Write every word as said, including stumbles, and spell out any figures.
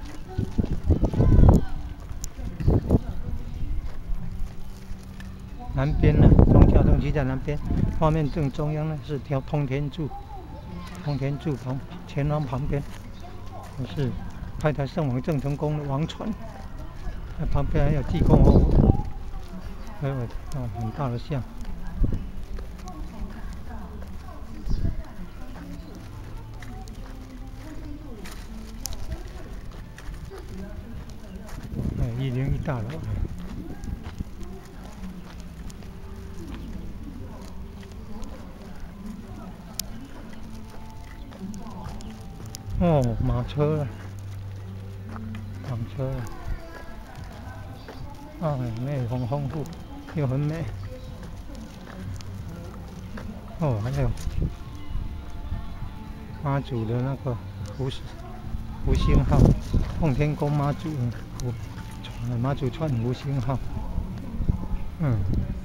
南边呢，中交通局在南边，画面正中央呢是条通天柱，通天柱旁前方旁边是开台圣王郑成功的王船，那旁边还有济公活佛，还有啊很大的像。哎，一零一大楼。哦，马车了，马车了，啊，很美，很丰富，又很美。哦，还有妈祖的那个福福星号，奉天宫妈祖福，妈祖串福星号，嗯。